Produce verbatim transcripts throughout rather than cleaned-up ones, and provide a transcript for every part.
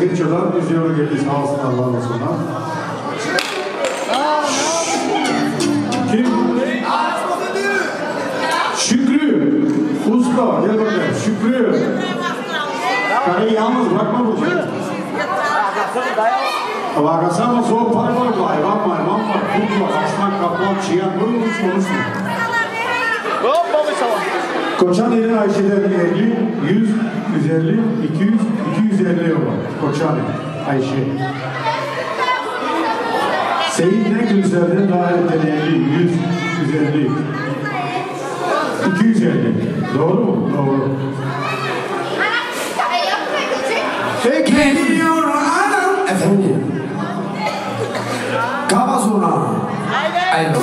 Tekirdağ'dan yüz euro geldi. Sağ olsun Allah'ın olsun. Kim? Şükrü. Usta. Gel bakalım. Şükrü. Karayı yalnız bırakma bu şey. Vakası ama soğuk para var bu. Hayvan var, hayvan var. Kurt var, aslan, kaplan, çiyan. Bunu hiç konuşma. Koçan Eri Ayşe'den elli, yüz, yüz elli, iki yüz, iki yüz elli euro. Koçan Ayşe. Seyit Nekülüzler'den Dahire'den elli, yüz, yüz elli, iki yüz elli. Doğru mu? Doğru. Geliyor anam efendim. Kabazona. Aynen.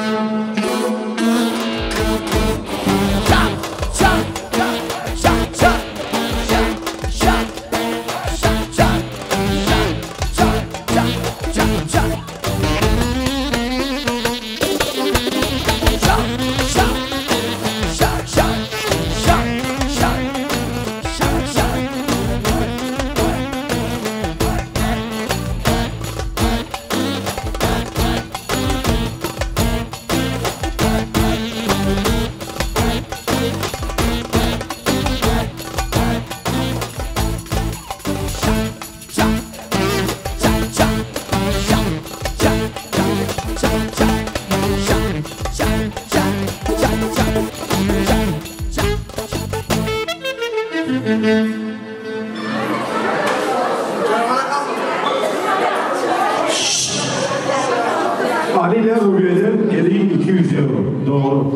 Ali ile Rubiye'den geliği iki yüz euro. Doğru.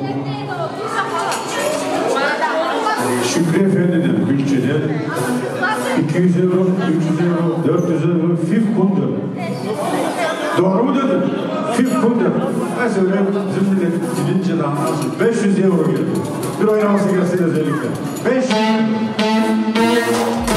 Şükrü Efendi'den Gülçe'den iki yüz euro, üç yüz euro, dört yüz euro, fif kundur. Doğru mu dedin? Fif kundur. Mesela zümrüde gidince daha nasıl? beş yüz euro geldi. Bir oynaması gelsin özellikle. beş yüz.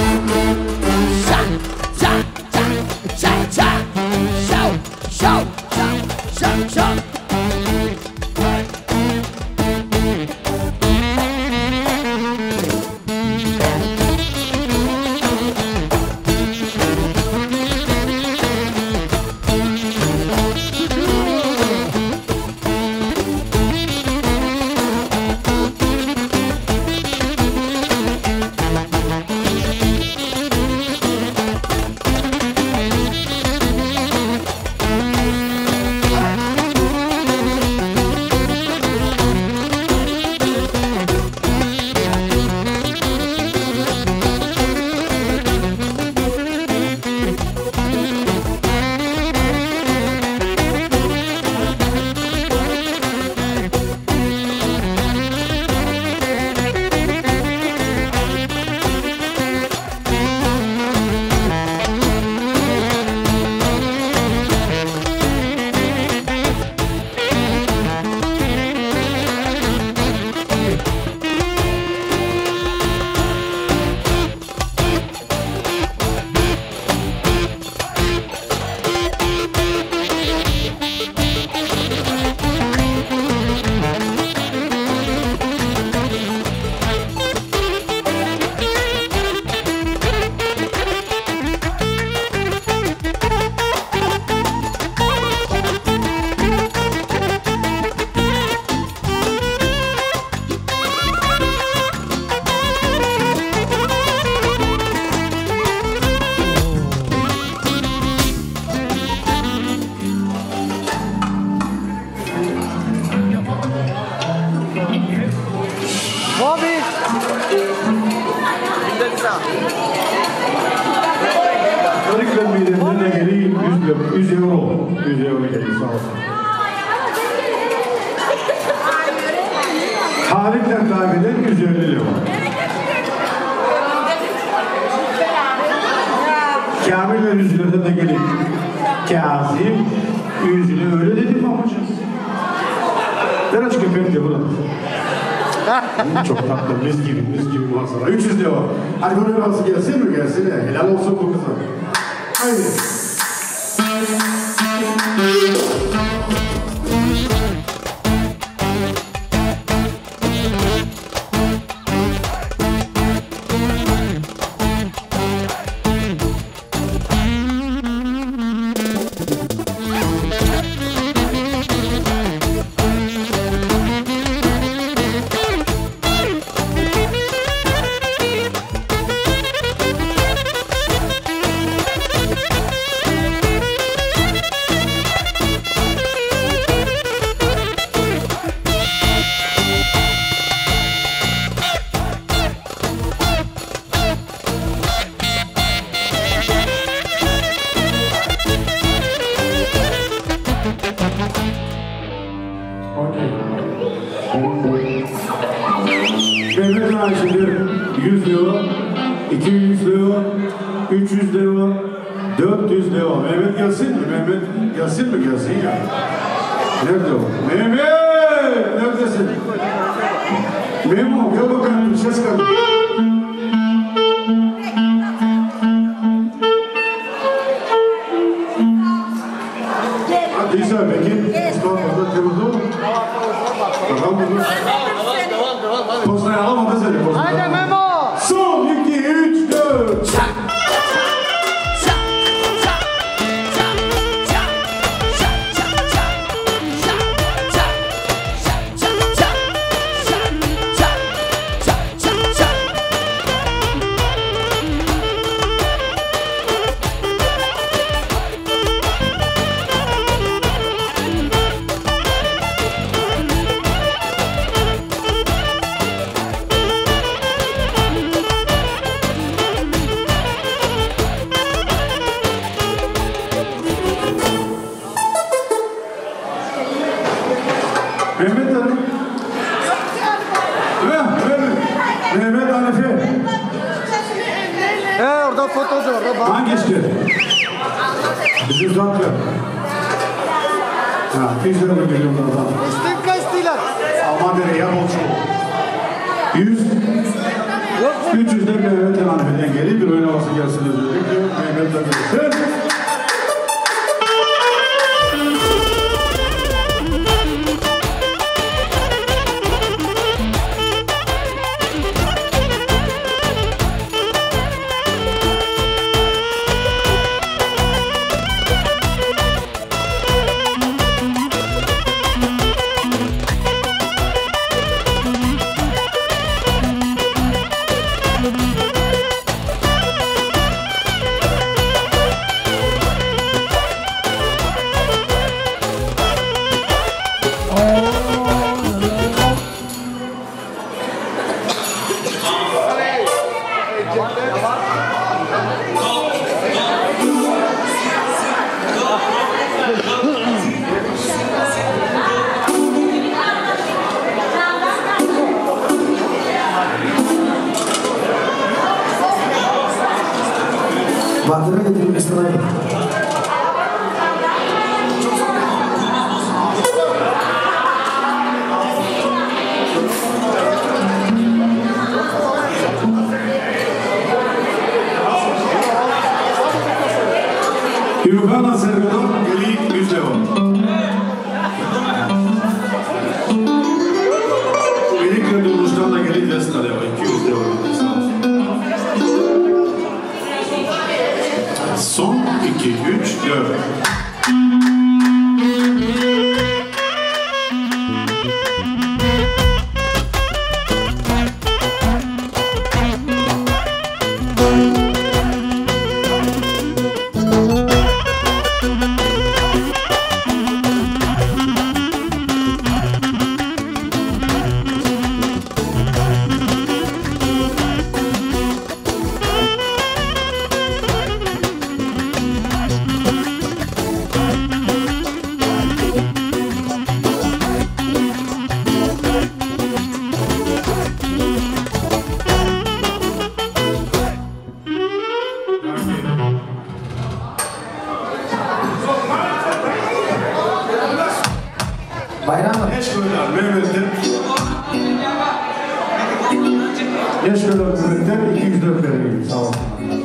Örüklen midemden de geliyor yüz euro. yüz euro geliyor sağ olsun. Halip'ten takip eden yüz elli lira. Kamil'le yüzlerden de geliyor. Kazım, yüzünü öyle dedim amacım. Ben açık köpeğim de burada. Çok tatlı, mis gibi, mis gibi masada. üç yüz lira. Hadi bunu nasıl gelsin mi gelsin? Helal olsun bu kıza. Haydi. üç yüz devam, dört yüz devam. Mehmet gelsin mi? Mehmet gelsin mi? Gelsin ya. Nerede o? Mehmet! Neredesin? Memo, gel bakalım. Ses kaldı. Hadi İsa peki. Osman burada temizli mi? Bakalım burada. Postayı alamadı seni. Postayı. Haydi Memo! Son, iki, üç, dört. Mehmet Hanım. Mehmet Hanife. He orada fotoğrafı orada bak. Hangisi? Bizi uzatma. Ha, biz de mi geliyorlar adam? İstin kaçtılar. Aman dere ya bolçu. Yüz. Üç yüzde Mehmet Hanife'den geliyor. Bir oyun havası gelsin dedik. Mehmet Hanife. Bandırma getirip İsrail'e. Yuvana Serga'dan geli yüz devam. Gelikle durmuştan da geli destan devam. iki yüz devam. Son, iki, üç, dört. Bayram. Geç koyular Mehmet'ten. Geç koyular Mehmet'ten iki yüz dört verelim. Sağ ol.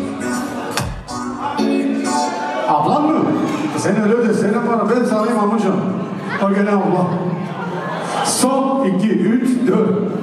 Ablan mı? Sen öyle de senin bana ben sarayım amcam. O gene abla. Son, iki, üç, dört.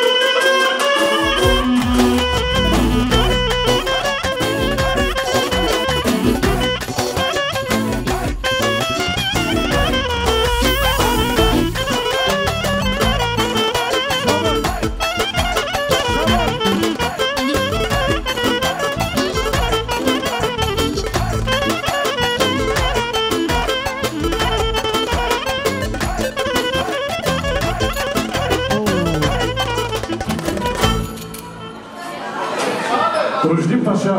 Rujdi Paşa.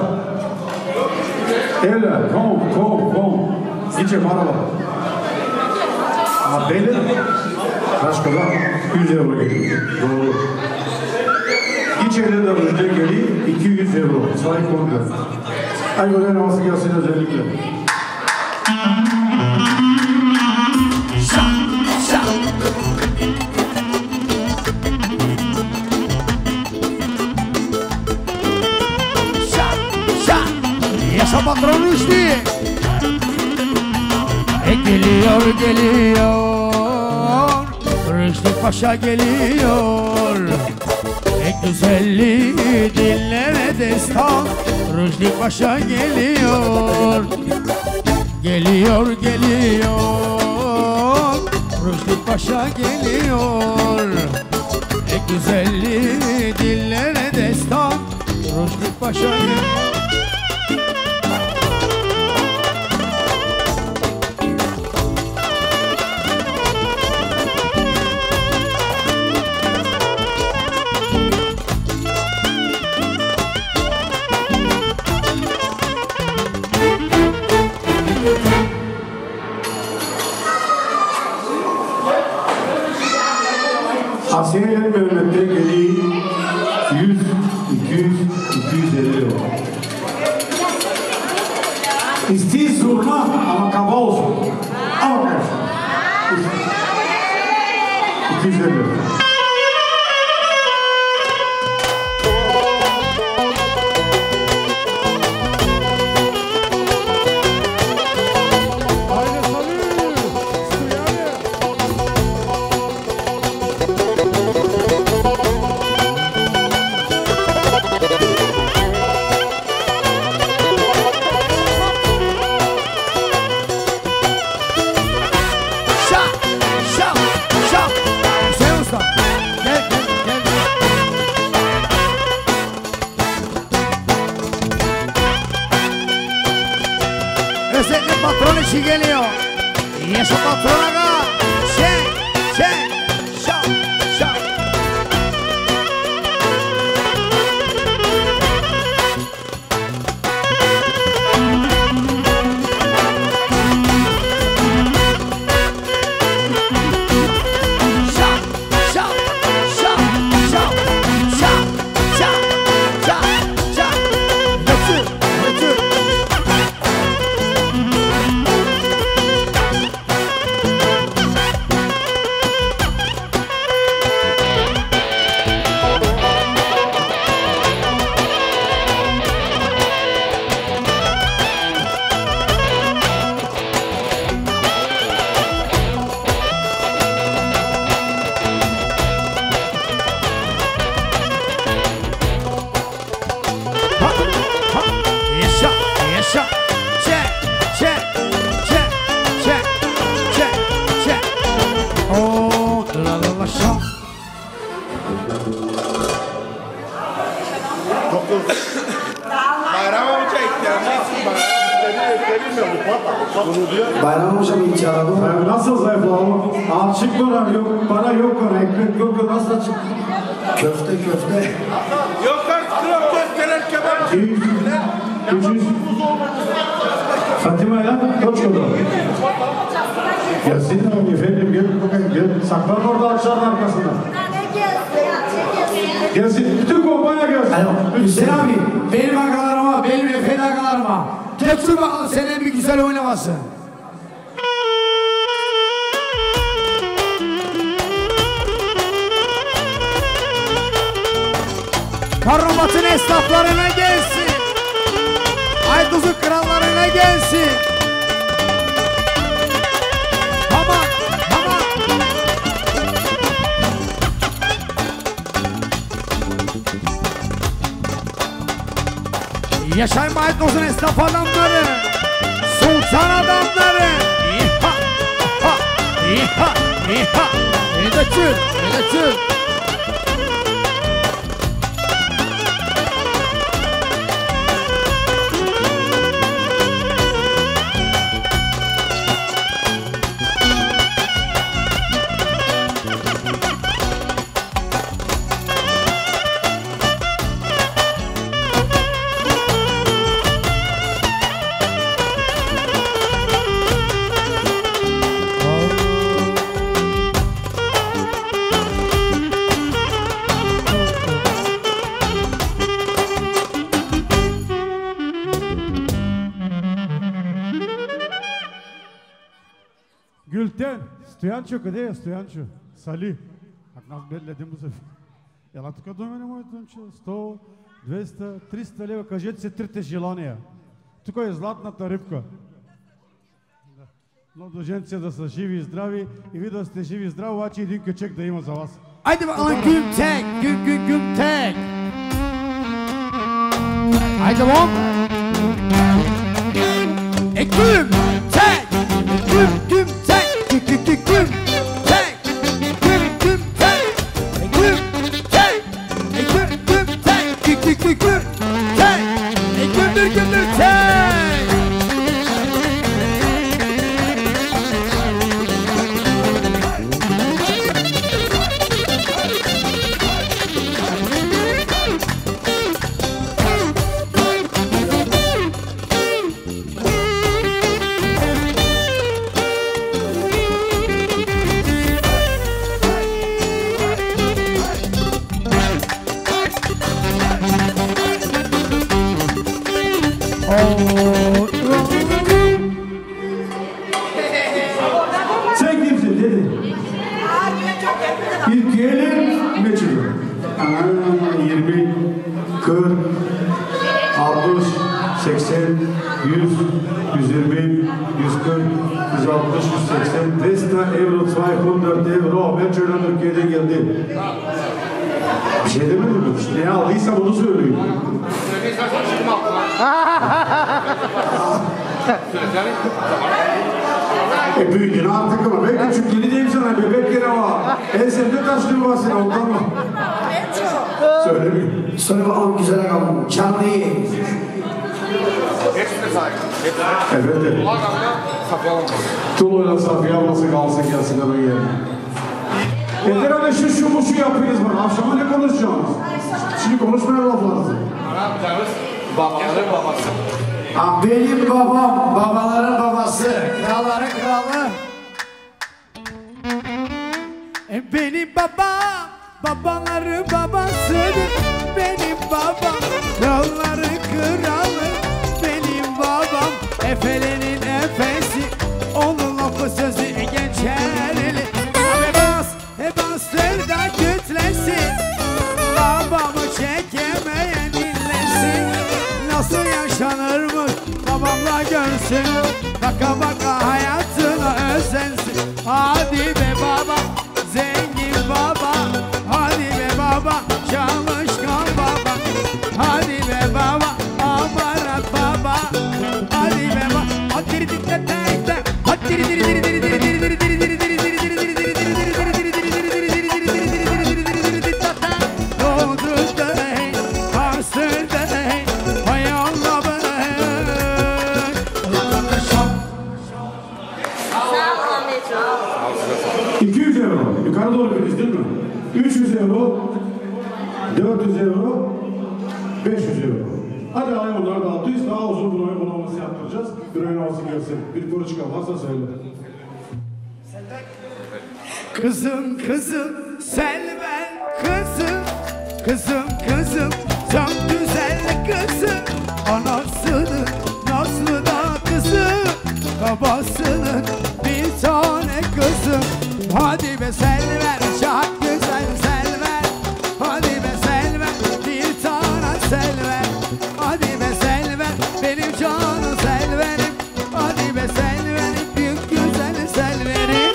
Öyle, kom, kom, kom. İçe maraba. Ama beyler, başkalar yüz euro geliyor. Doğru. İçeride de Rujdi geliyor, iki yüz euro. Sahip olmuyor. Kaygıların havası gelsin özellikle. Yaşa patron Rüştü. E geliyor geliyor Rüştü Paşa geliyor. E güzelliği dillere destan Rüştü Paşa geliyor. Geliyor geliyor Rüştü Paşa geliyor. E güzelliği dillere destan Rüştü Paşa geliyor. Asiye'nin bölümünde geliği yüz, iki yüz, iki yüz elli lira. İsteği zurna ama kaba olsun. Ama karşı. iki yüz elli lira. Patron işi geliyor. Yaşa patrona da. Çek, çek, şak, şak. Şak, şak, şak, şak, şak, şak, şak, şak. Götür, götür. Bayram hocam hiç aradı mı? Ya nasıl zayıflamam? Açık bana yok, bana yok bana, ekmek yok, nasıl açık? Köfte köfte. Yok artık kebap köfteler kebap. iki yüz, üç yüz. Fatima ya, kaç kadar? Gelsin abi efendim, gel bakayım, gel. Saklan orada açların arkasında. Gelsin, bütün kompanya gelsin. Alo, Hüseyin abi, benim agalarıma, benim efendi agalarıma. Götür bakalım senin bir güzel oynaması. Karnomat'ın esnaflarına gelsin. Aydos'un krallarına gelsin. Tamam, tamam. Yaşayın Aydos'un esnaf adamları. Sultan adamları. İha, ha, İha, İha. Edeçül, edeçül. Gülten, Stoyanço къде е? Стоянчо, Сали. Как нас беледим му се. Ела тук до мене, моето момче. сто, двеста, триста лева. Кажете се трите желания. Тук е златната рибка. Но дълженци да са живи и здрави и ви да сте живи и здрави, обаче един кючек да има за вас. Haydi bakalım güm tek, güm güm güm tek. Haydi bakalım. E güm tek, güm güm tek, güm güm güm güm tek, güm güm tek, e güm tek, e güm güm tek, güm güm güm güm tek, e gümbür gümbür tek. Sen kimsin dedi. İlk gelin meçhul. yirmi, kırk, altmış, seksen, yüz, yüz yirmi, yüz kırk, yüz altmış, yüz seksen, desta euro, zweihundert euro. Meçhul'dan Türkiye'den geldi. Bir şey demedim mi? Ne aldıysa bunu söyleyeyim. E büyüdün artık ama ben küçüklüğünü diyeyim sana, bebek yeri ama en sevdiğin taşlığı var senin, ondan mı? Söylemeyeyim. Söyle bakalım güzel kalın. Canlı yiyin. Evet evet. Tulu'yla Safiye ablası kalsın gelsin hemen yerine. Yeter öyle şu şu bu şu yapıyoruz bana. Akşama ne konuşacağız? Şimdi konuşmaya laflarız. Babaların babası. Benim babam, babaların babası. Kralların kralı. E benim babam, babaları babasıdır. Benim babam, kralları kralı. Benim babam, efelerin efesi. Onun lafı sözü geçerli. Abi bas, e bastır da kütlesin. Babamı çekemeyen dinlesin. Nasıl yaşanırmış babamla görsün. Baka baka hayatına özensin. Hadi be baba, zengin baba. Hadi be baba, çalışkan baba. Hadi be baba, amarat baba. Hadi be baba, hadi diri diri diri diri. Hadi diri diri diri diri diri diri diri diri diri diri diri diri diri diri diri iki yüz euro. Yukarı doğru veriyoruz değil mi? üç yüz euro, dört yüz euro, beş yüz euro. Hadi ay onları da altı yüz, daha uzun bir oyun bulunması yaptıracağız. Bir oyun olsun görsün. Bir kuru çıkan varsa söyle. Kızım kızım Selver kızım. Kızım kızım çok güzel kızım. Anasının naslı da kızım. Babasının bir tane kızım. Hadi be Selver çok güzel Selver. Hadi be Selver bir tane Selver. Hadi be Selver benim canım Selver'im. Hadi be Selver'im büyük güzel Selver'im.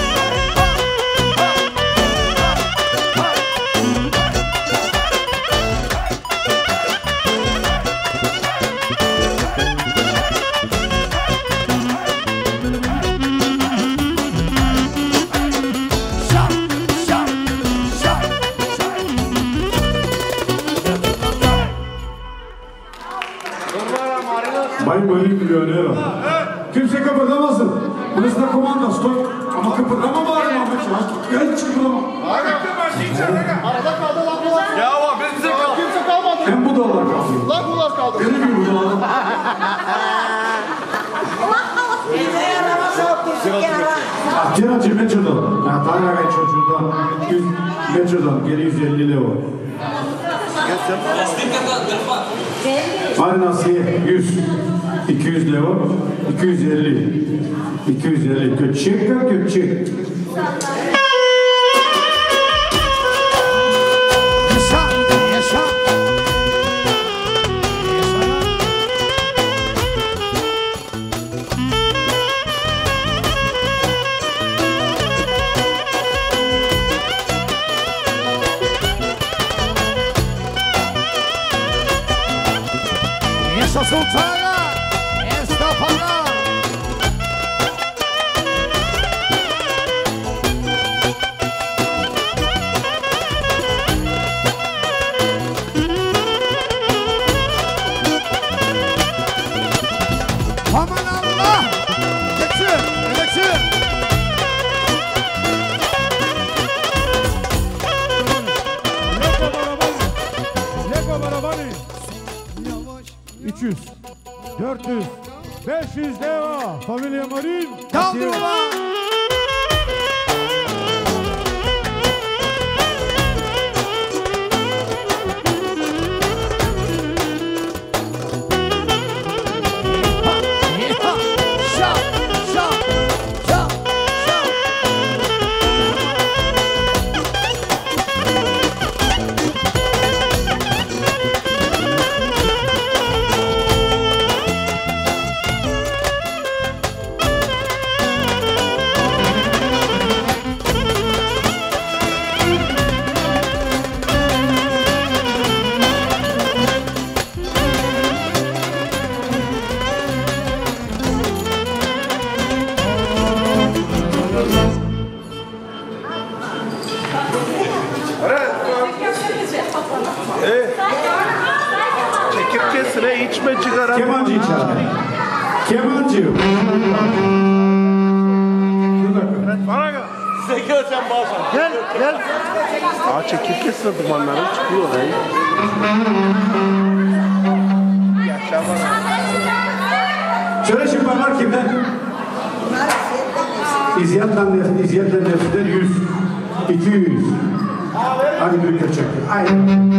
Bayım böyle milyoner var. Kimse kıpırdamasın. Burası da komanda, stop. Ama kıpırdama bari Ahmet ya. Gel çıkıldama. Arada kaldı lan bunlar. Ya bak ben size kaldım. Kimse kalmadı. Hem bu dağlar kaldı. Lan bunlar kaldı. Benim gibi bu dağlar. Kiracı Meço'dan. Ya Tayyagay çocuğundan. yüz Meço'dan. Geri yüz elli lira var. Hadi Nasiye yüz. iki yüz lira var. iki yüz elli. iki yüz elli. Küçük mü küçük? Yaşa, yaşa. Yaşa sultana, estağfurullah. Aman Allah! Geçin, geçin. Lego Barabani. Yavaş. üç yüz, dört yüz, beş yüz deva. Familia Marin. Kaldır ulan. Çekirkesine içme cigara. Kemancı içeride. Kemancı. Bana gel. Zeki sen bağırsan. Gel gel. Aa çekirkesine dumanları çıkıyor. He. Yaşa bana. Şöyle şıklarlar kimden? İzziyetten nefsinden, İzziyetten nefsinden yüz. iki yüz. Hadi bir köçek. Aynen.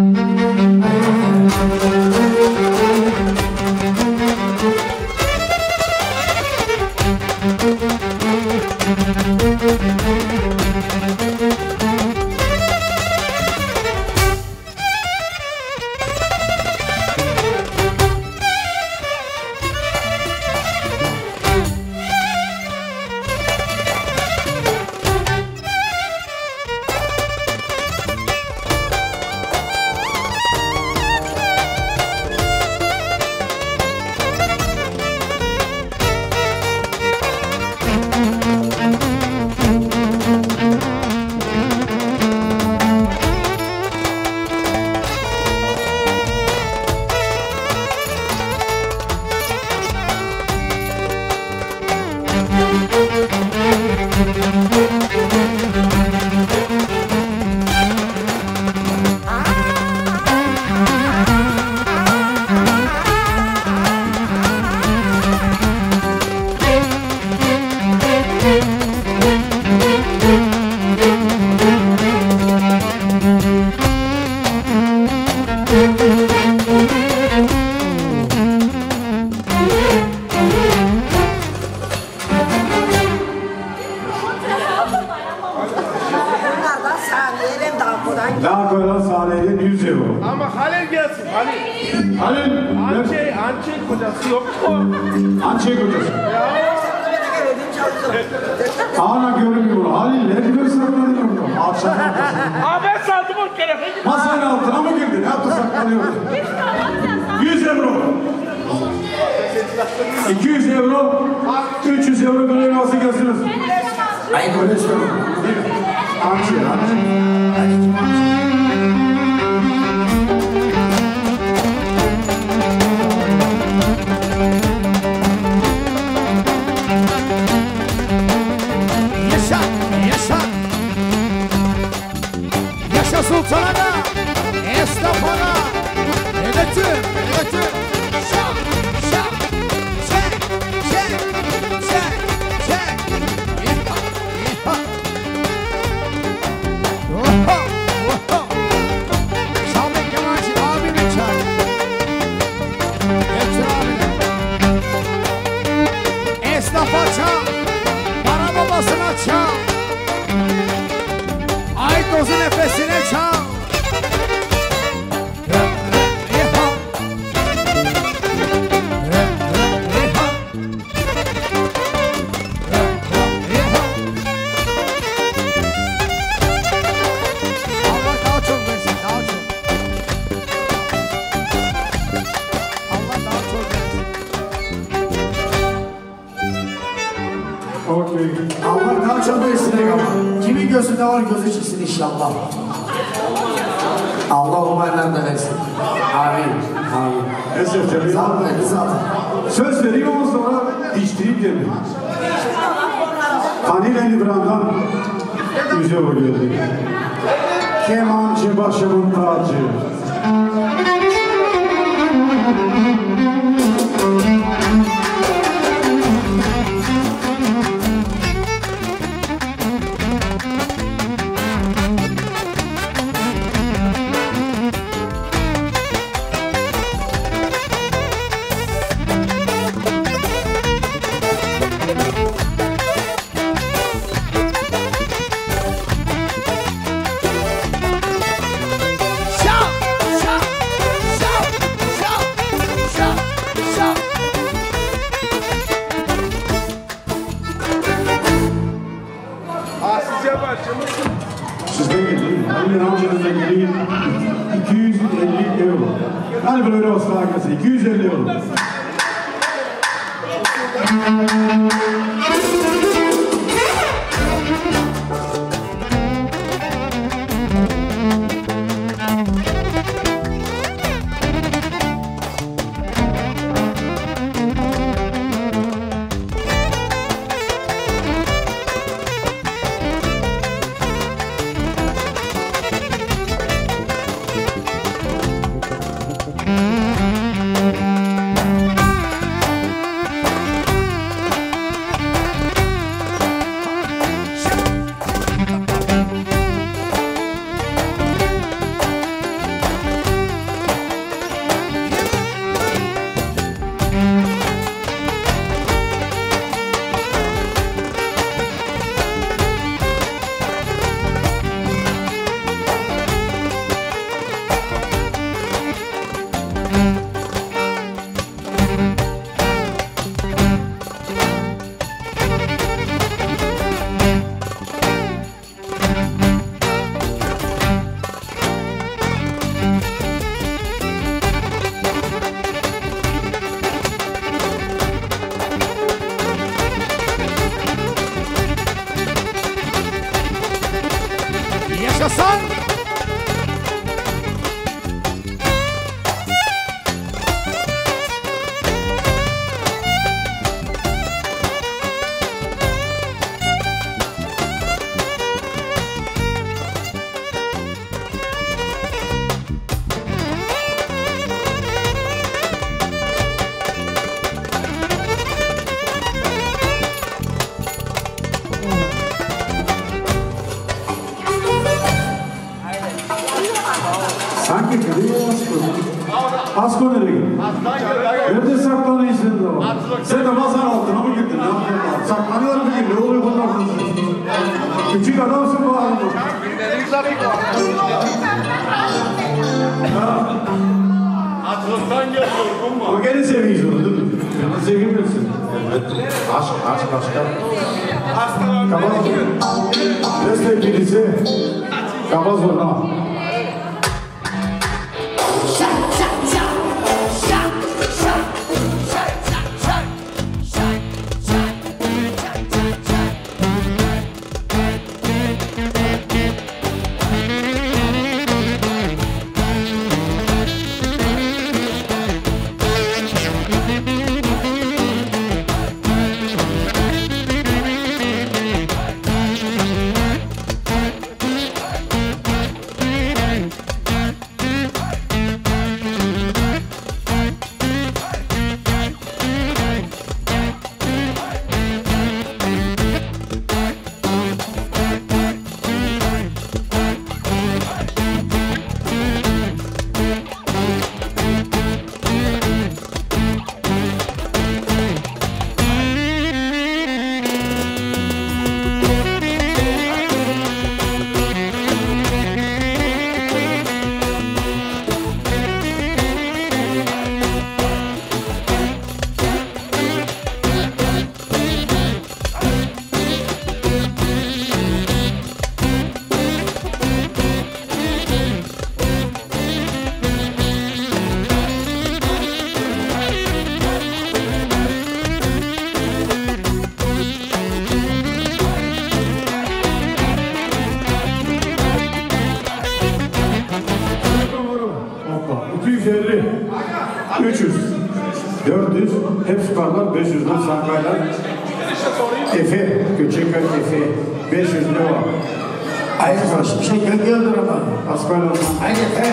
Daha koyulan sahneye yüz euro. Ama Halil gelsin Halil. Halil. Ançe, Ançe kocası yok mu? Ançe kocası. Ana görünmüyor. Halil ne diyorsun saklanıyor? Akşam ortası. Aa ben saldım o kere. Masanın altına mı girdin? Ne yaptı saklanıyor? yüz euro. iki yüz euro. üç yüz euro böyle nasıl gelsiniz? Ay böyle söylüyorum. Ançe, Ançe. Yaşa, yaşa. Yaşa sultana, estağfana. Evetim, evetim. Şa, şa, çek, çek, çek, çek. Yeha, yeha. çal. Para babasına çal. Aydos'un nefesine çal. Allah daha çok versin ama. Kimin gözünde var gözü çıksın inşallah. Allah umarlar da versin. Amin. Amin. Esef tabii. Zaten zaten. Söz veriyor ama sonra diştireyim dedi. Kanil Elibran'dan yüze vuruyordu. Kemancı başımın tacı. Sizden geleyim, Halil amcanızdan geleyim, iki yüz elli euro. Hani böyle olsun arkası, iki yüz elli euro. Yaşasın! Sanki kırıyor Asko. Asko nereye gitti? Nerede saklanıyorsun da? Sen de masanın altına mı gittin? Saklanıyor mu ki? Ne oluyor bunlar? Küçük adamsın bu halde. Atlas'tan geliyor bu mu? O gene seviyorsun onu değil mi? Onu sevmiyorsun. Aşk, aşk, aşk. Kabaz. Destek birisi. Kabaz ona. Esparlar beş yüz lira Sankaylar. Efe, Göçeköy Efe beş yüz lira var. Hayır, bir şey geliyordur ama. Asparlar. Hayır, he.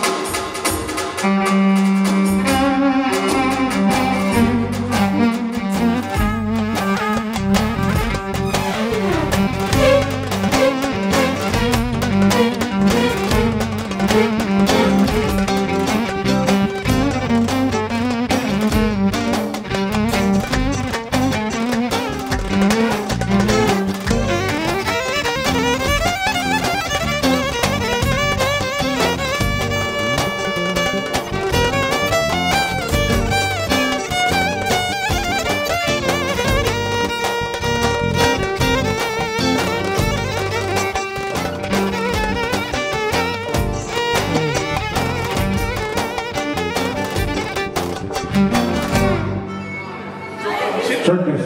Turkish.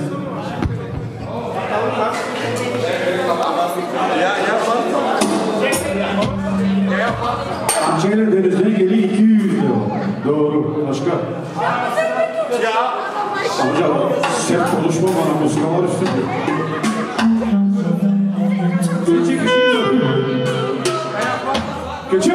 Çaylar denizine geliyor iki yüz lira. Doğru. Başka? Amca sert konuşma bana, muska var üstünde. Geçek Geçek.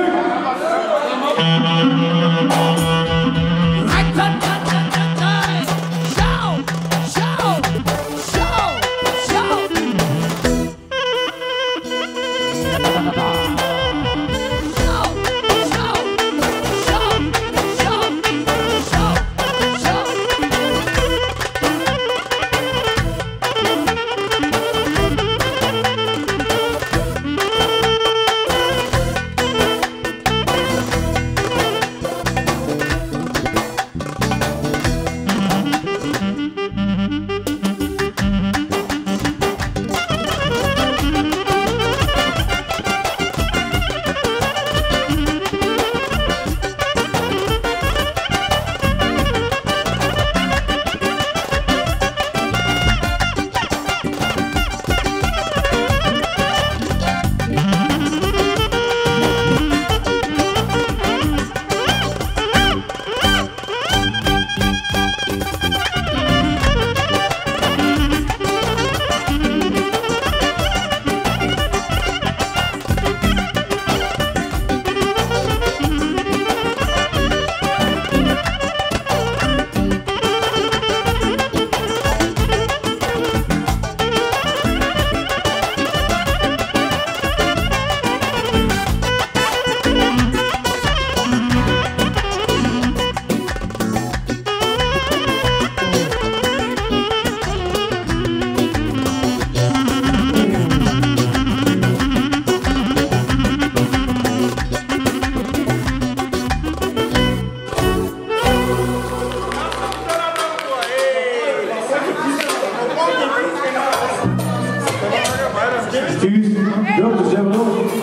dört yüz euro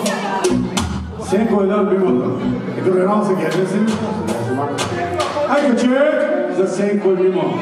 sen koylar bir oldu. E dur herhalde gelmesin. Ay küçük. Bize sen koy bir oldu.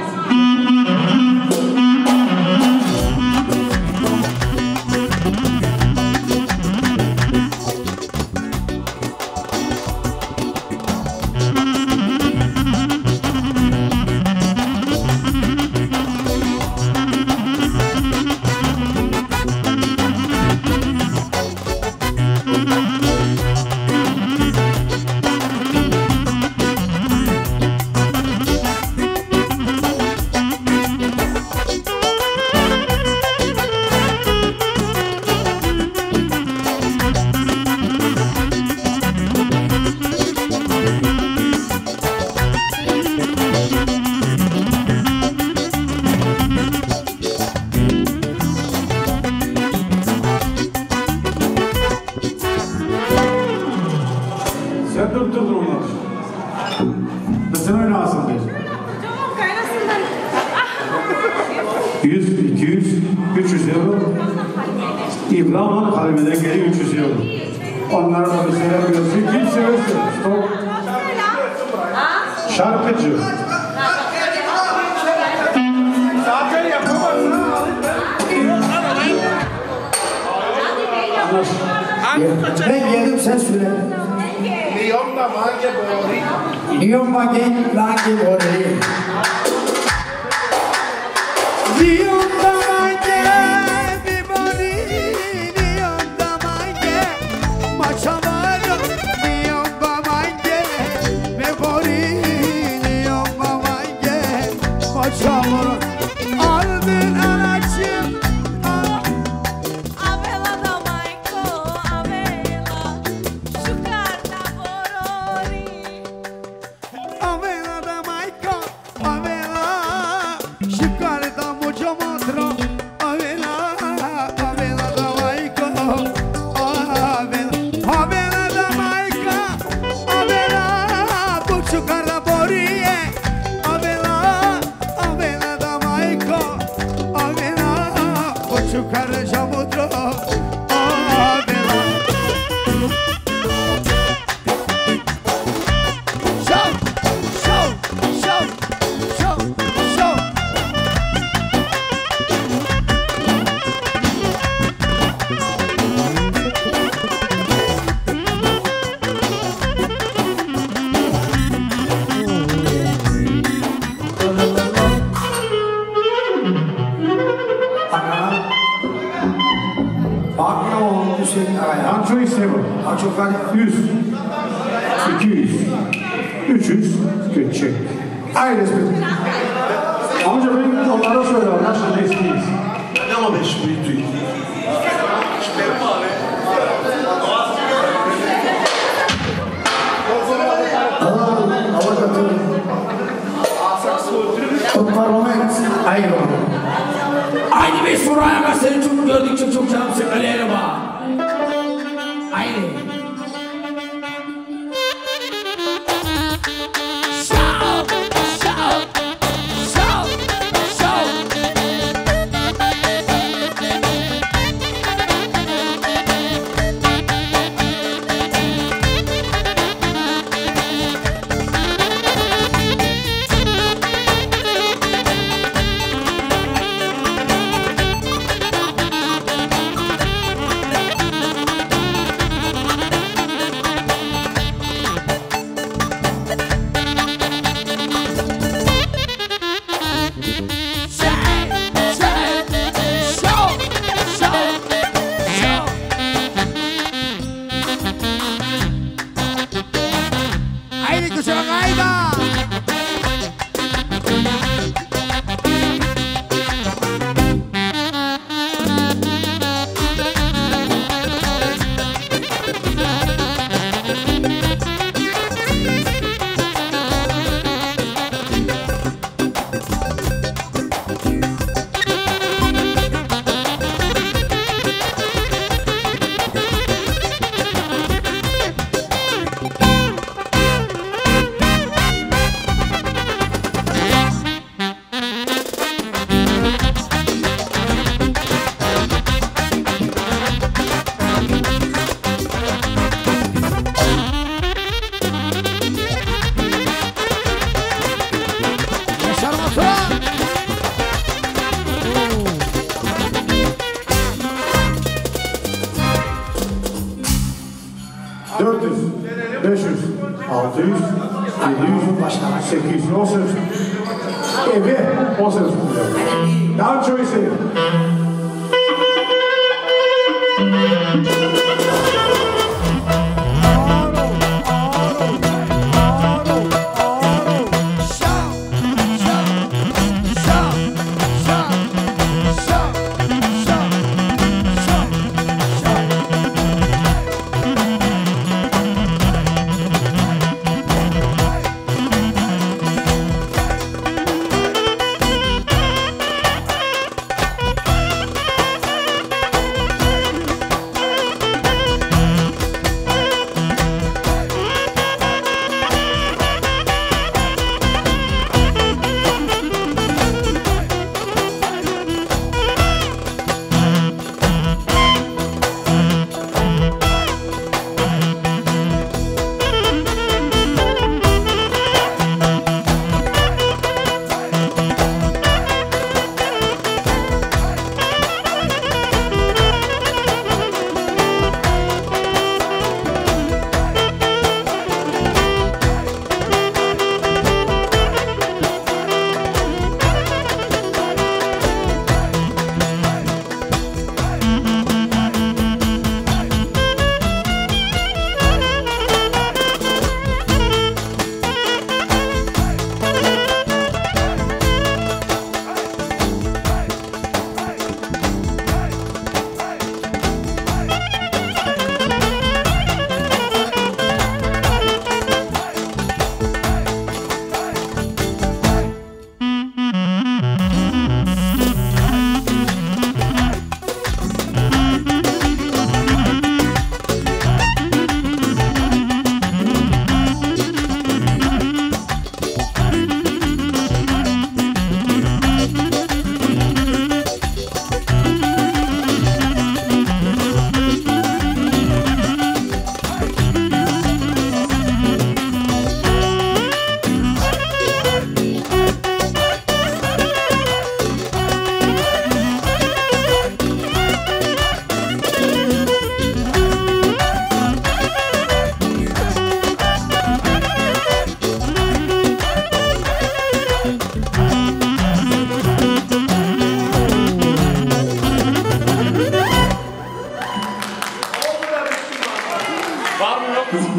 Sen dur dur onlar. Nasıl oynasın diye. Tamam kaynasınlar. yüz, iki yüz, üç yüz euro. İbrahim'in kalemeden geliyor üç yüz euro. Onlara da bir selam veriyorsun. Kim seversin? Stop. Şarkıcı. Zaten yapamazsın. Ben geldim sen söyle. Leon da mange bori. Leon mange lange bori. yüz, iki yüz, üç yüz, geçecek. Aynı espri. Amca ben onlara söyle, nasıl eskiyiz? Ne ama beş büyüdü. Parlament. Aynı Aynı bir suraya bak, seni çok gördükçe çok canım sıkılıyor bak. Aynı. dört yüz, beş yüz, altı yüz, yedi yüz, sekiz yüz, on sekiz. Eve, on sekiz. Daha çok istedim.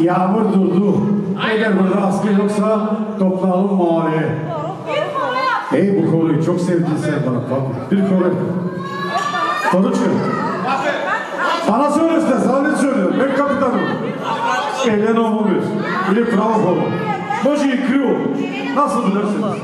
Yağmur durdu. Eğer burada asker yoksa toplanalım mahalleye. Ey bu konuyu çok sevdin sen bana bak. Bir konu. Konuşun. Bana söylesene, sana ne söylüyorum? Ben kapitanım. Eğlen olmuyoruz. Bile bravo kolu. Boşu yıkıyor. Nasıl bilirsiniz?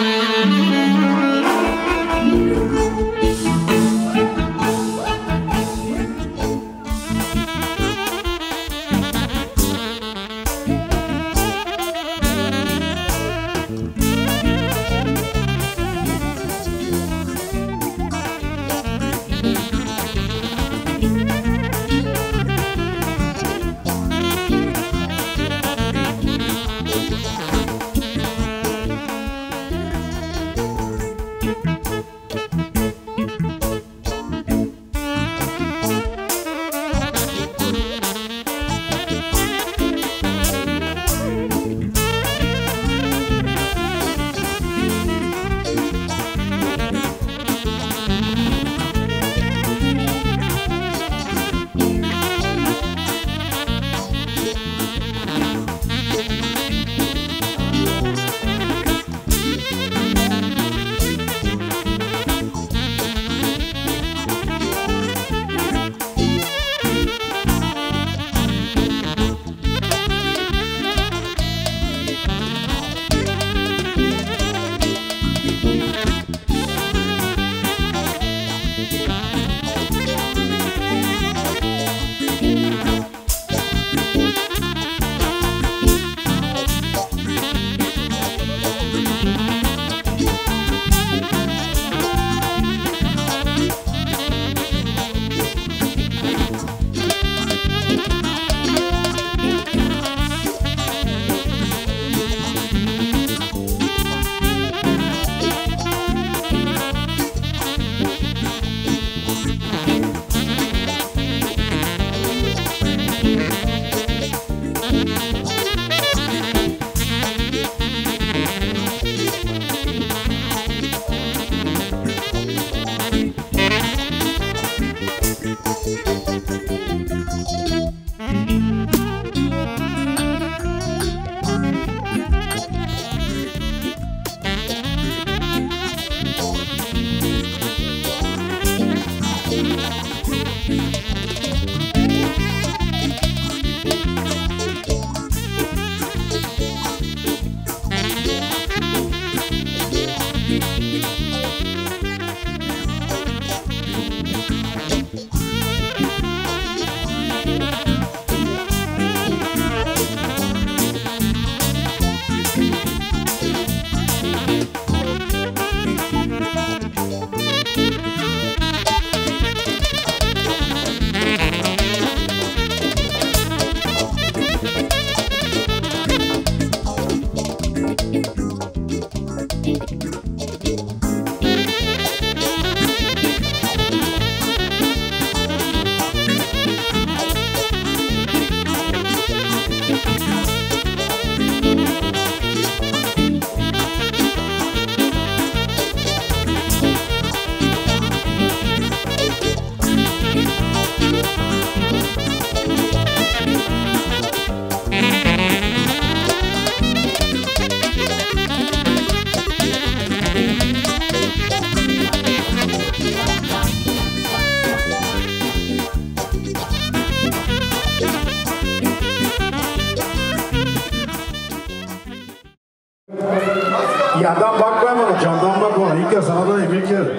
Yandan bakma bana, camdan bak bana. İlk ya sana da yemek yer.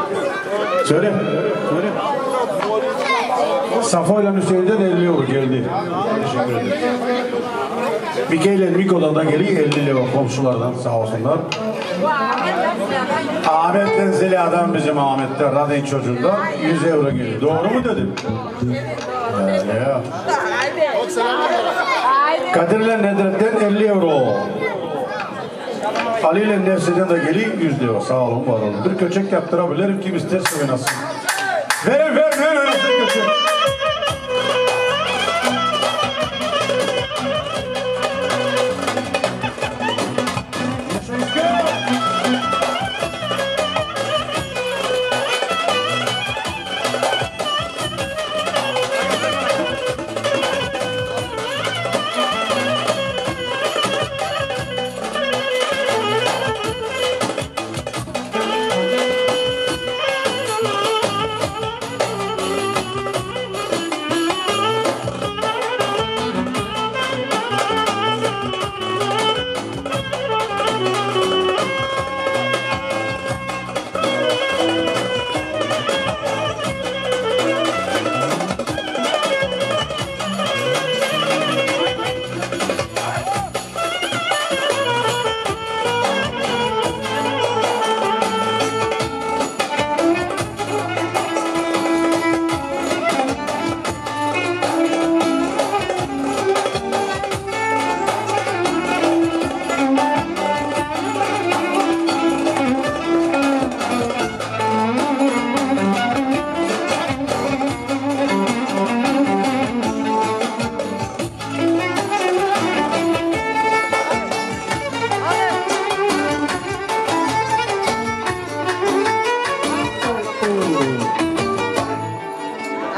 Söyle. Söyle. Safo ile Hüseyin'den elli euro geldi. Teşekkür ederim. Mike ile Miko'dan da geliyor elli euro komşulardan sağ olsunlar. Ahmet'ten Zeliha'dan bizim Ahmet'ten Radin çocuğundan yüz euro geliyor. Doğru mu dedim? Öyle ya. Kadir'le Nedret'ten elli euro. Ali ile Nefsi'den de geliyor yüz euro. Sağ olun, var olun. Bir köçek yaptırabilirim, kim isterse oynasın. Verin, verin, verin, verin köçek.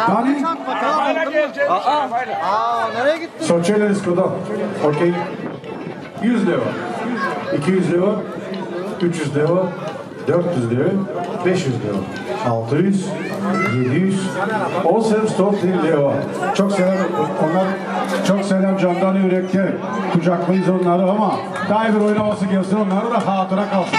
Tani? Arabayla geleceğim. Arabayla. Soçeler Skoda. Okey. yüz lira. iki yüz lira. üç yüz lira. dört yüz lira. beş yüz lira. altı yüz. yedi yüz. on sekiz lira. Çok selam. Onlar çok selam candan yürekten. Kucaklıyız onları ama daha bir oynaması gelsin onları da hatıra kalsın.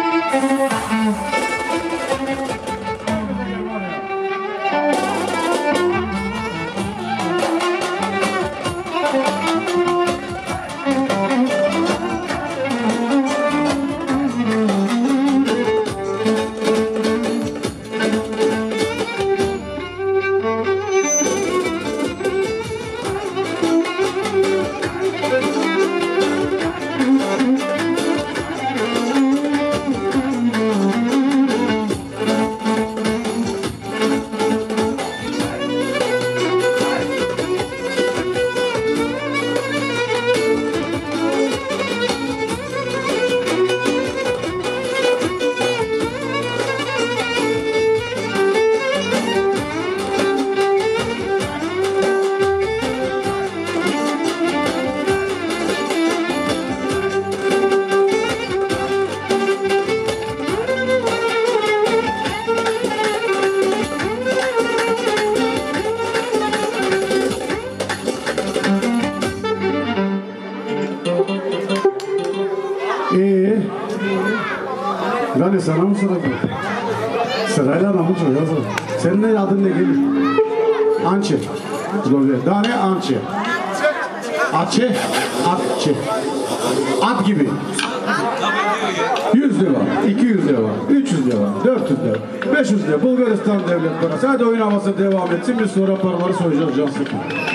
Yani sana mı sorayım? Sırayla namusu yazın. Senin ne adın ne gelir? Ançe. Daha ne Ançe? Açe. Atçe. At gibi. yüz lira, iki yüz lira, üç yüz lira, dört yüz lira, beş yüz lira. Bulgaristan devlet parası. Hadi oyun havası devam etsin. Biz sonra paraları soyacağız can sıkın.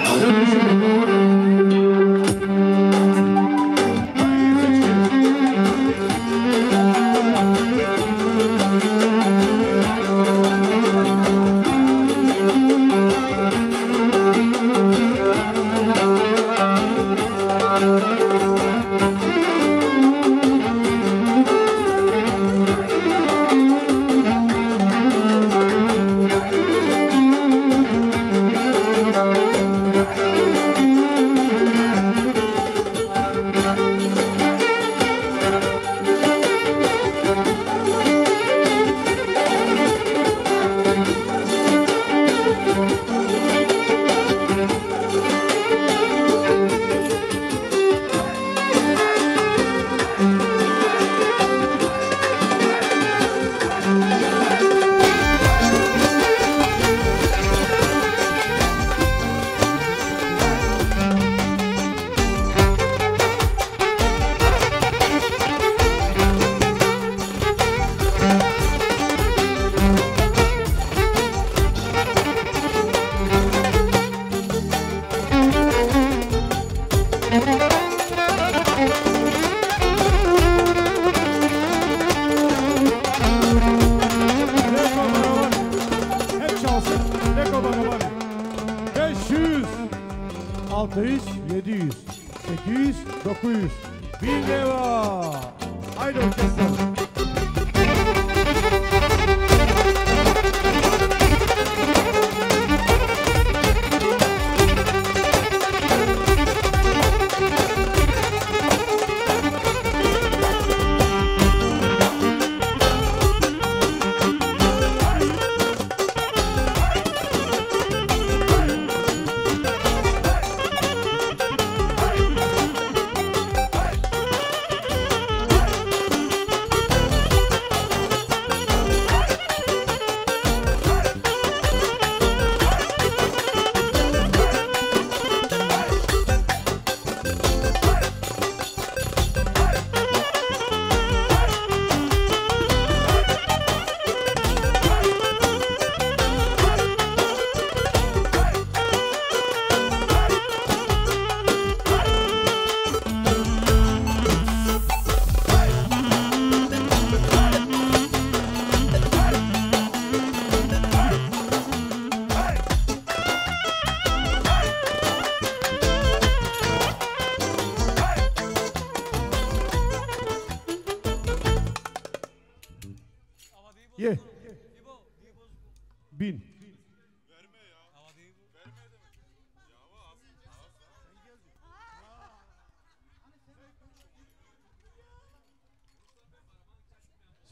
altı yüz, yedi yüz, sekiz yüz, dokuz yüz, bin lira. Haydi orkestra.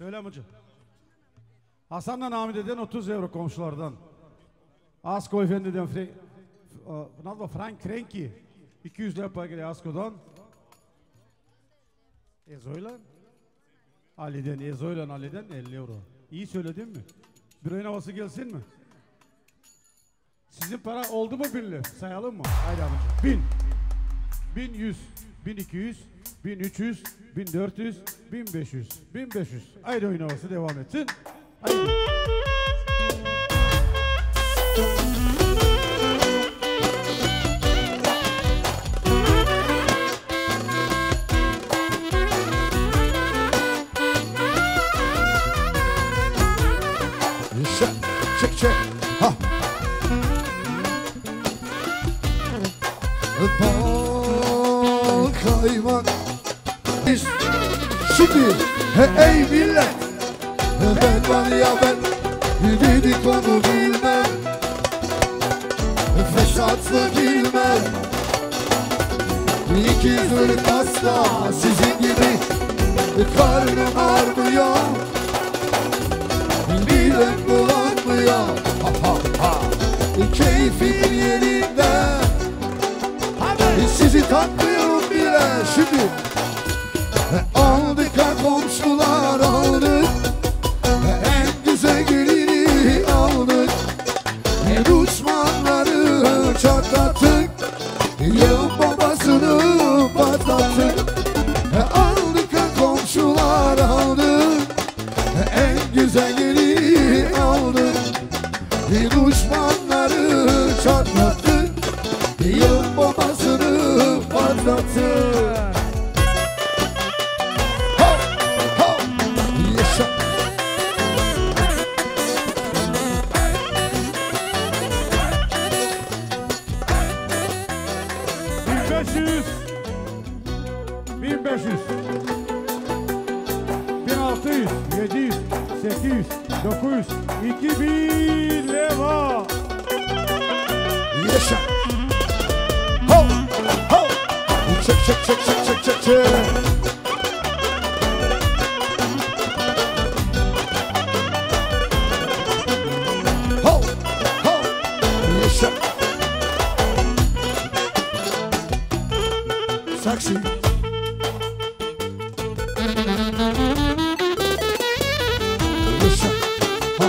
Söyle amca. Hasan'la Namide'den otuz euro komşulardan. Asko Efendi'den Frank, uh, Frank Frenki iki yüz lira para geliyor Asko'dan. Ezoylan. Ali'den, Ezoylan Ali'den elli euro. İyi söyledin mi? Bir oyun havası gelsin mi? Sizin para oldu mu binli? Sayalım mı? Haydi amca. Bin. Bin yüz. Bin iki yüz. Bin üç yüz. Bin dört yüz. Bin beş yüz. Bin beş yüz. Haydi oyun havası devam etsin. Haydi. Çek çek. Ha. Bal kaymak. Şimdi he, ey millet, ben var ya ben dedik onu bilmem, fesatlı bilmem. İkizlik asla sizin gibi karnım ağrmıyor, bilen bulanmıyor. Ha ha ha. Keyfim yerinde, sizi takmıyorum bile. Şimdi aldık ha komşular aldık, en güzel gelini aldık, düşmanları çatlattık, yılın babasını patlattık. Aldık ha komşular aldık, en güzel gelini aldık, düşmanları çatlattık, yılın babasını patlattık. bin beş yüz, bin altı yüz, yedi yüz, sekiz yüz, dokuz yüz, iki bin leva. Yaşa. Ho, ho. Çek çek çek çek çek çek çek. Ho, ho. Yaşa. Saksi. Yaşa. Ha.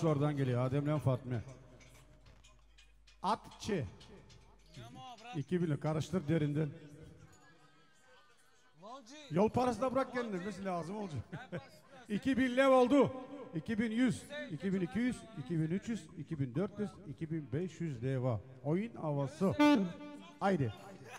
oradan geliyor. Adem'le Fatma. Atçı. iki bin karıştır derinden. Yol parası da bırak kendine. Mesela lazım olacak. iki bin lev oldu. iki bin yüz, iki bin iki yüz, iki bin üç yüz, iki bin dört yüz, iki bin beş yüz leva. Oyun havası. Haydi.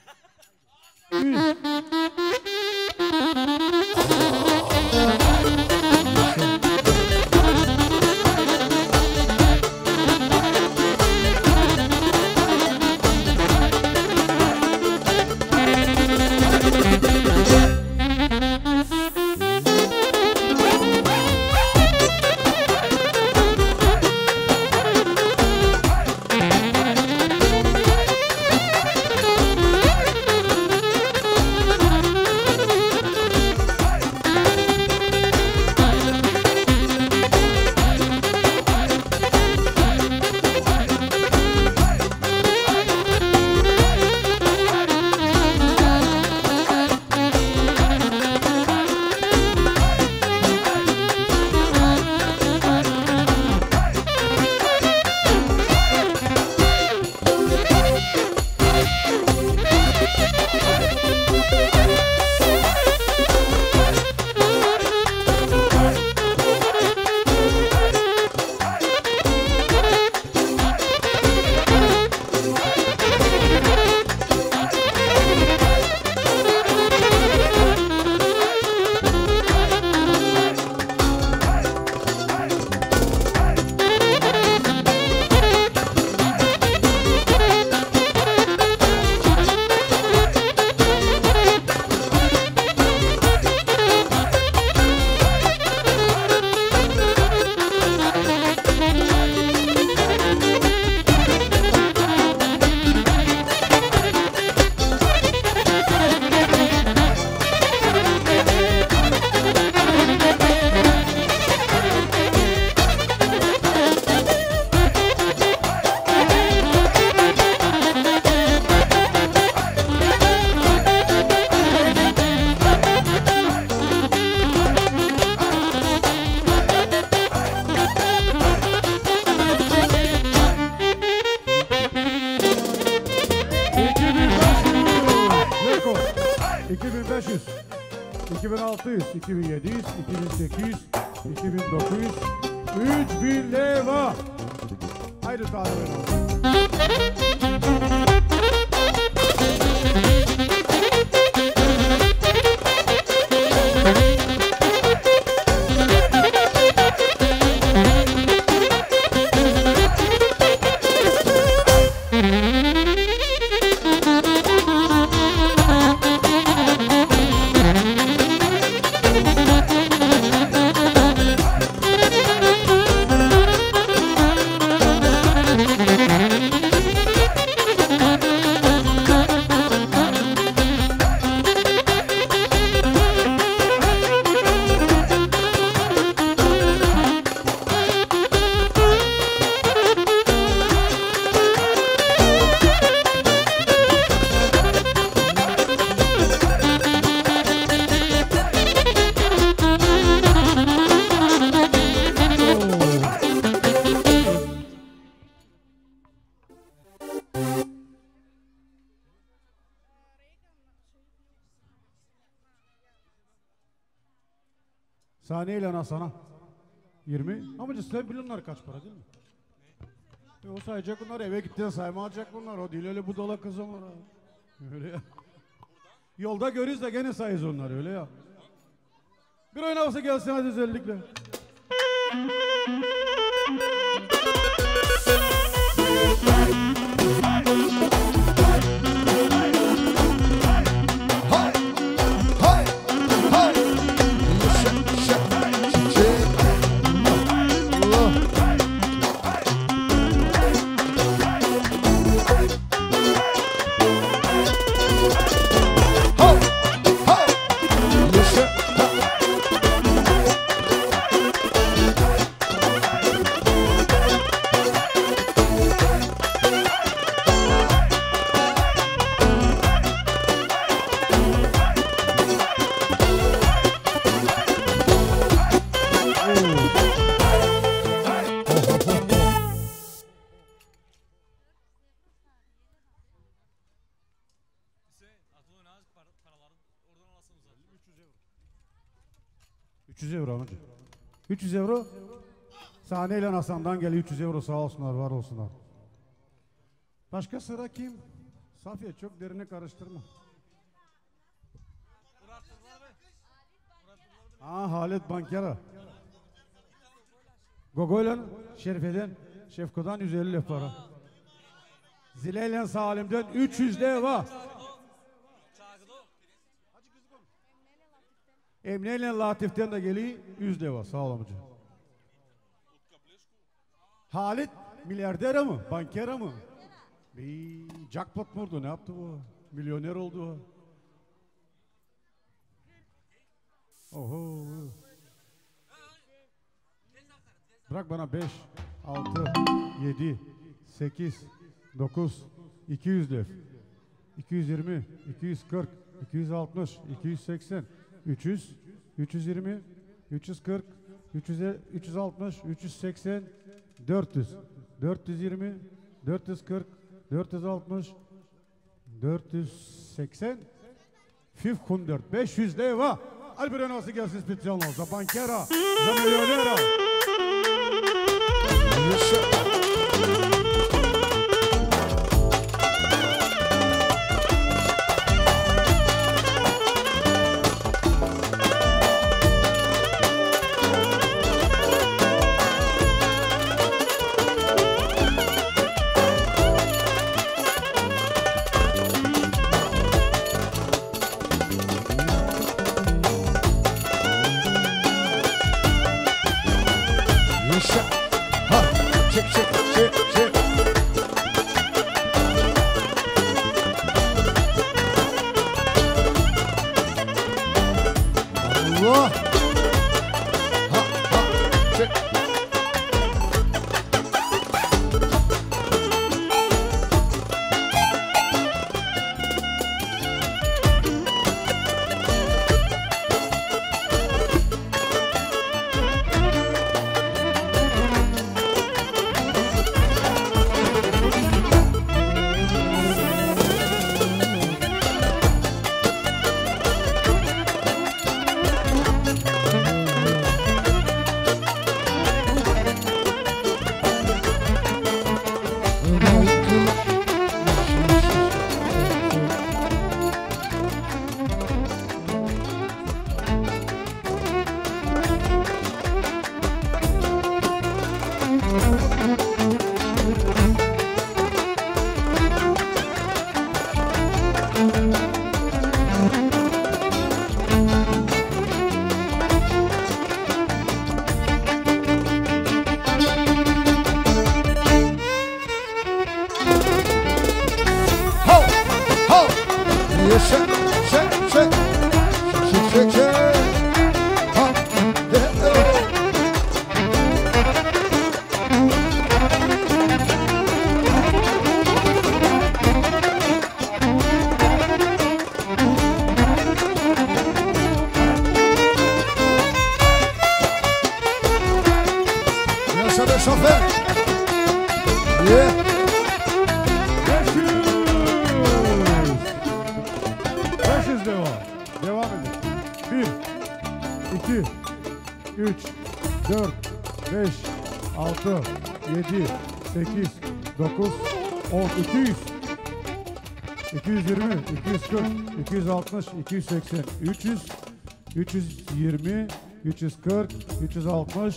iki bin altı yüz, iki bin yedi yüz, iki bin sekiz yüz, iki bin dokuz yüz, üç bin leva. Haydi tarih olsun. Saniyeyle ana sana. yirmi. Amca sen biliyorlar kaç para değil mi? E o sayacak bunlar, eve gittiğinde saymayacak bunlar. O değil öyle budala kızım var. Öyle ya. Yolda görürüz de gene sayız onlar öyle ya. Bir oyun havası gelsin hadi özellikle. Listen. üç yüz euro amca. üç yüz euro. Sahne ile Hasan'dan geliyor üç yüz euro, sağ olsunlar, var olsunlar. Başka sıra kim? Safiye çok derine karıştırma. Aa, Halit Bankera. Gogo'yla Şerife'den, Şefko'dan yüz elli lira para. Zile'yle Salim'den üç yüz lira. Emine ile Latif'ten de geliyor yüz lira. Sağ ol amca. Halit milyarder mı? Bankera mı? Bir jackpot mu oldu? Ne yaptı bu? Milyoner oldu o. Oho. Bırak bana beş, altı, yedi, sekiz, dokuz, iki yüz lira. iki yüz yirmi, iki yüz kırk, iki yüz altmış, iki yüz seksen, üç yüz, üç yüz yirmi, üç yüz kırk, üç yüz, üç yüz altmış, üç yüz seksen, dört yüz, dört yüz yirmi, dört yüz kırk, dört yüz altmış, dört yüz seksen, beş yüz lira. Albero nasıl gelsin spesiyalno za bankera, za milionera. iki yüz altmış, iki yüz seksen, üç yüz, üç yüz yirmi, üç yüz kırk, üç yüz altmış,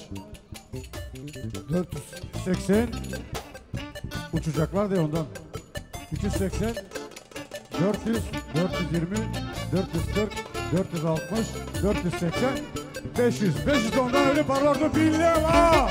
dört yüz seksen, uçacaklar da ondan, üç yüz seksen, dört yüz, dört yüz yirmi, dört yüz kırk, dört yüz altmış, dört yüz seksen, beş yüz, beş yüz ondan öyle para vardı, bin lira!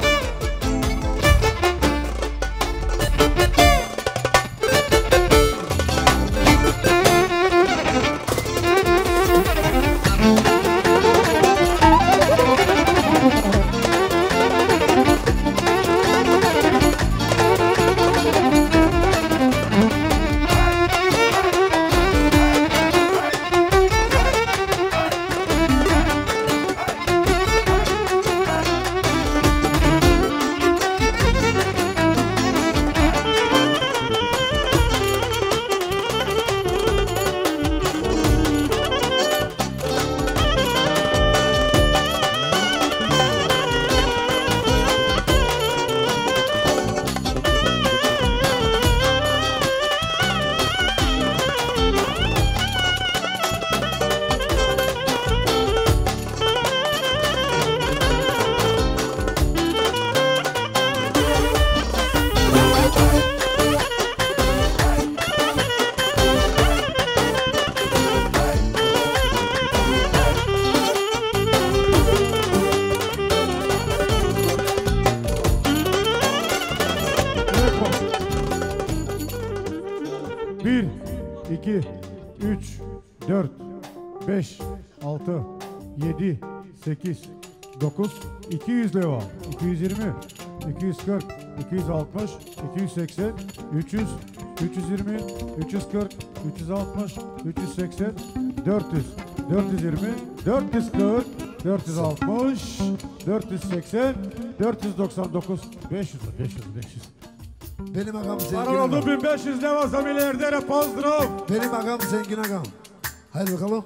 bir, iki, üç, dört, beş, altı, yedi, sekiz, dokuz, iki yüz leva, iki yüz yirmi, iki yüz kırk, iki yüz altmış, iki yüz seksen, üç yüz, üç yüz yirmi, üç yüz kırk, üç yüz altmış, üç yüz seksen, dört yüz, dört yüz yirmi, dört yüz kırk, dört yüz altmış, dört yüz seksen, dört yüz doksan dokuz, beş yüz, beş yüz, beş yüz. Benim ağam zengin Para oldu ağam. bin beş yüz leva milyardere pozdrav. Benim ağam zengin ağam. Haydi bakalım.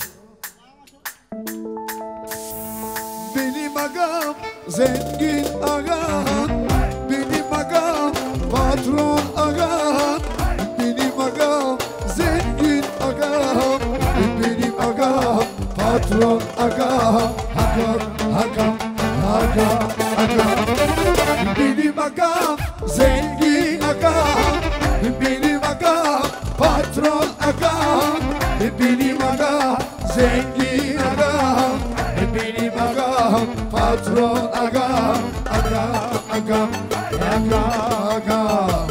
Benim ağam zengin ağam. Benim ağam patron ağam. Benim ağam zengin ağam. Benim ağam patron ağam. Ağam, ağam, ağam, ağam. Benim ağam zengin ağam. Benim ağam patron ağam. Benim ağam zengin ağam. Benim ağam patron ağam. Ağam, ağam, ağam, ağam.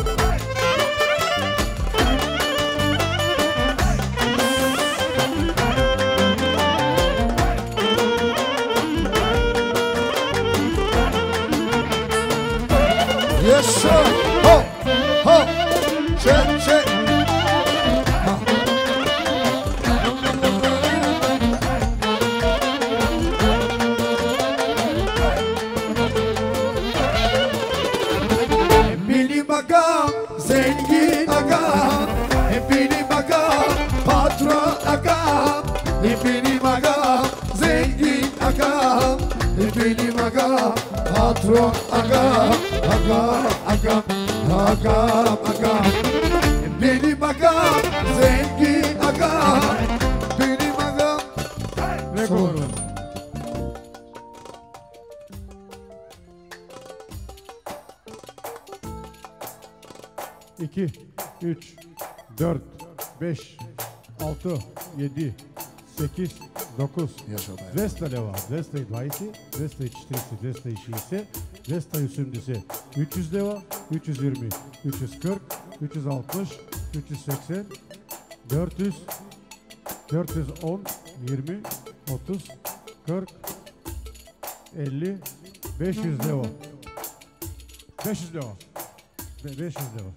Yes sir. Ho, ho. Check, check. Benim ağam zengin ağam. Benim ağam patron ağam. Benim ağam zengin ağam. Benim ağam patron ağam. Ağam, ağam, ağam, ağam. Benim ağam zengin ağam. Benim ağam. Rekor. iki, üç, dört, beş, altı, yedi, sekiz, dokuz. Двеста лева, двеста и двадесет, двеста и четиридесет, двеста и шестьдесят, двеста и осемдесет, üç yüz leva, üç yüz yirmi, üç yüz kırk, üç yüz altmış, üç yüz seksen, dört yüz, dört yüz on, yirmi, otuz, kırk, elli, beş yüz leva. beş yüz leva. Be- beş yüz leva.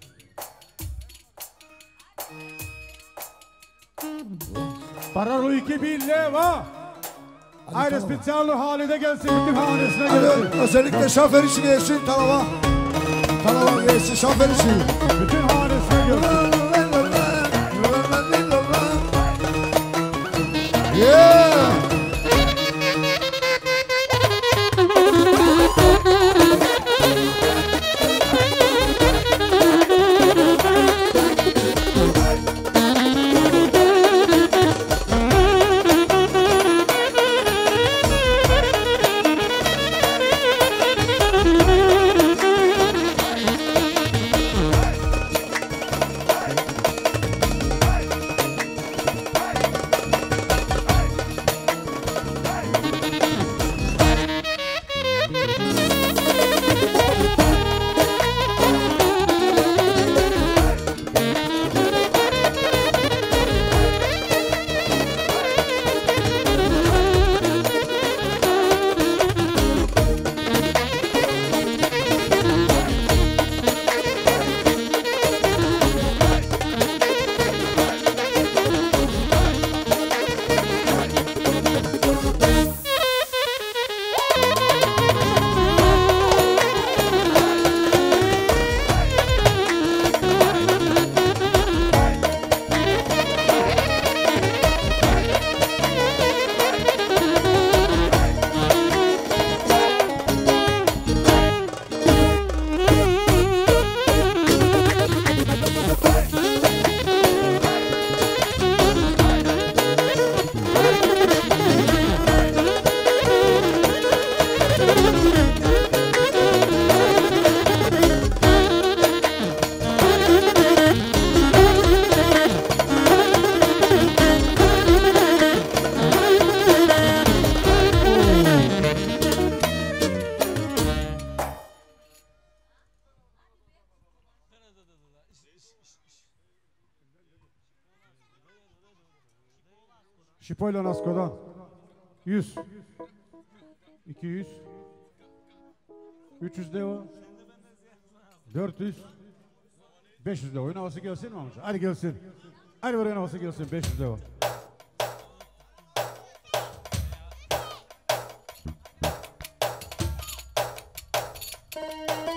Paralı iki bin leva. Aile spesiyalli halinde gelsin, bütün hanesine gelsin. Hadi özellikle şoför için gelsin talaba. Talaba gelsin şoför için. Bütün hanesine gelsin. Yeah. Şipoyla Nasko'dan. yüz. iki yüz. üç yüz de o. dört yüz. beş yüz de oyun havası gelsin mi amca? Hadi gelsin. Hadi oyun havası gelsin. beş yüz de o.